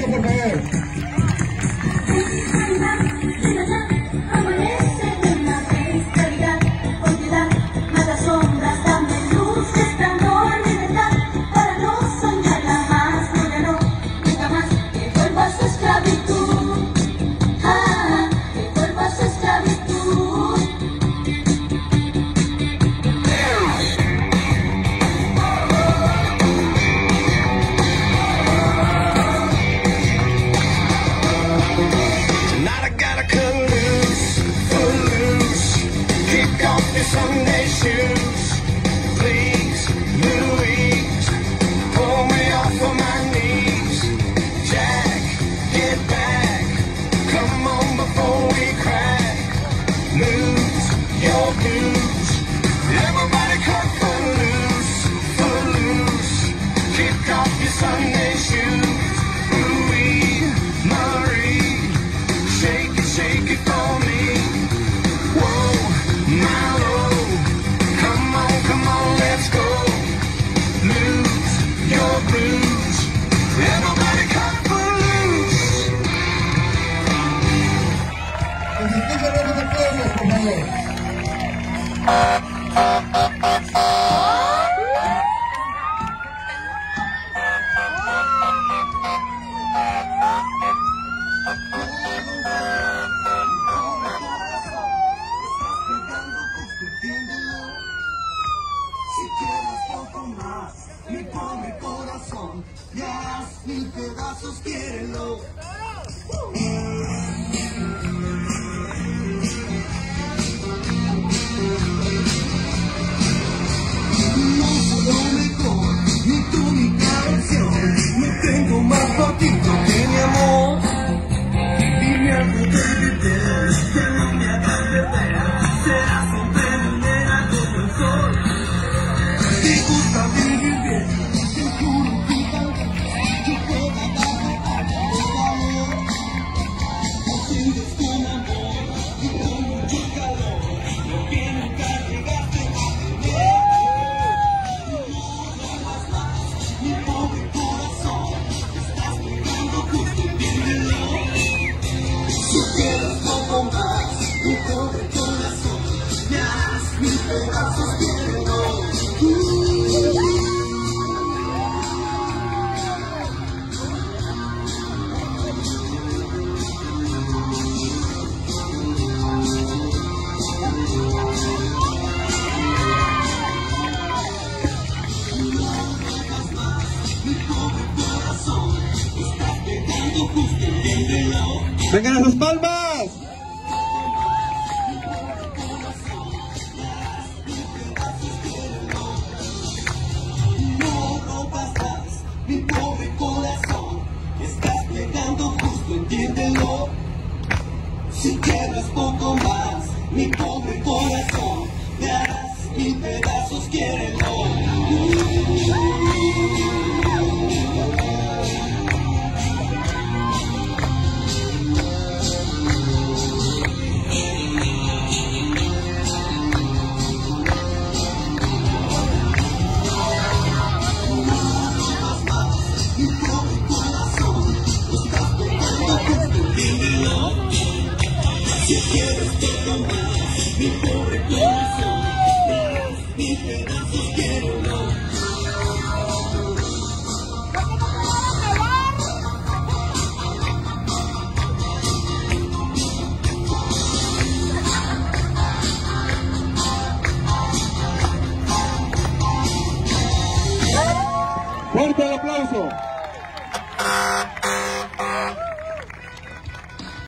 aplauso, por favor. Sunday shoes, please, Louise, pull me off of my knees. Jack, get back, come on before we crack. Lose your blues, everybody cut footloose. Kick off your Sunday shoes. Louie, Marie, shake it for me. Whoa, my Lord. Si quieres poco más, mi pobre corazón, me harás mil pedazos, quiérelo. No soy lo mejor, ni tú mi canción, no tengo más poquito que mi amor. Y me hago de beber, que no me hagas perder, serás siempre mi nena como el sol. Te gusta vivir bien, te juro que tal vez yo pueda darte algo de valor. Así es con amor y con mucho calor, lo que nunca llegaste a tener. No hagas más, mi pobre corazón, estás pegando justo, entiéndelo. Si quieres poco más, mi pobre corazón, me harás mil pedazos, quiérelo. ¡Vengan a las palmas! No rompas más, mi pobre corazón, estás pegando justo, entiéndelo. Si quieres poco más, mi pobre corazón, me harás mil pedazos, quiérelo. Si quieres poco más, mi pobre corazón, mis pedazos quiérelo. ¡Fuerte el aplauso!